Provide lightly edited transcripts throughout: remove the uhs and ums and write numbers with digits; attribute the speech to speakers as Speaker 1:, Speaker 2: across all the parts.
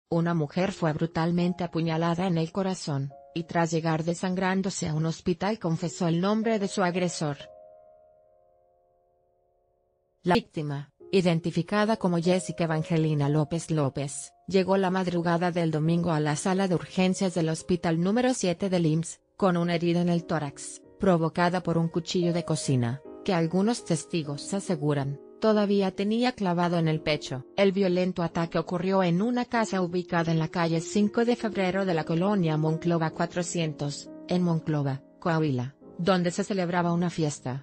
Speaker 1: una mujer fue brutalmente apuñalada en el corazón, y tras llegar desangrándose a un hospital confesó el nombre de su agresor. La víctima, identificada como Jessica Evangelina López López, llegó la madrugada del domingo a la sala de urgencias del Hospital número 7 del IMSS, con una herida en el tórax, provocada por un cuchillo de cocina, que algunos testigos aseguran, todavía tenía clavado en el pecho. El violento ataque ocurrió en una casa ubicada en la calle 5 de febrero de la colonia Monclova 400, en Monclova, Coahuila, donde se celebraba una fiesta.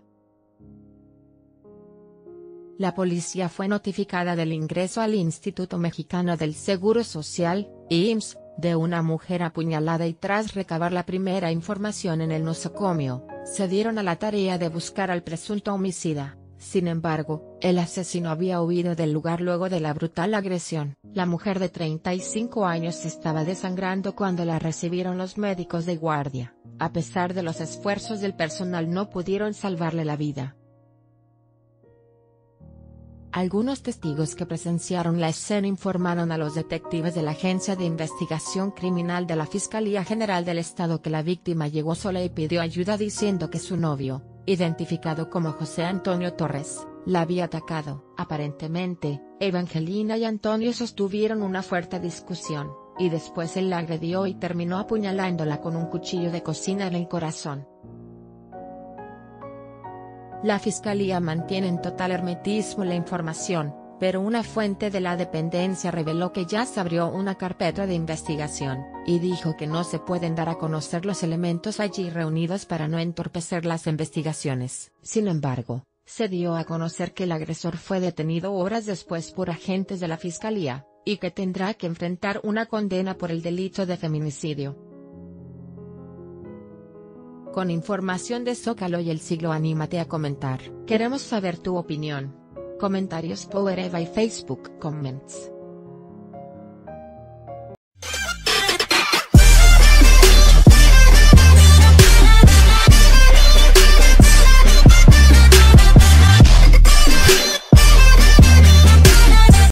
Speaker 1: La policía fue notificada del ingreso al Instituto Mexicano del Seguro Social, IMSS, de una mujer apuñalada y tras recabar la primera información en el nosocomio, se dieron a la tarea de buscar al presunto homicida. Sin embargo, el asesino había huido del lugar luego de la brutal agresión. La mujer de 35 años estaba desangrando cuando la recibieron los médicos de guardia. A pesar de los esfuerzos del personal no pudieron salvarle la vida. Algunos testigos que presenciaron la escena informaron a los detectives de la Agencia de Investigación Criminal de la Fiscalía General del Estado que la víctima llegó sola y pidió ayuda diciendo que su novio, identificado como José Antonio Torres, la había atacado. Aparentemente, Evangelina y Antonio sostuvieron una fuerte discusión, y después él la agredió y terminó apuñalándola con un cuchillo de cocina en el corazón. La fiscalía mantiene en total hermetismo la información, pero una fuente de la dependencia reveló que ya se abrió una carpeta de investigación, y dijo que no se pueden dar a conocer los elementos allí reunidos para no entorpecer las investigaciones. Sin embargo, se dio a conocer que el agresor fue detenido horas después por agentes de la fiscalía, y que tendrá que enfrentar una condena por el delito de feminicidio. Con información de Zócalo y El Siglo, anímate a comentar. Queremos saber tu opinión. Comentarios Power Eva y Facebook Comments.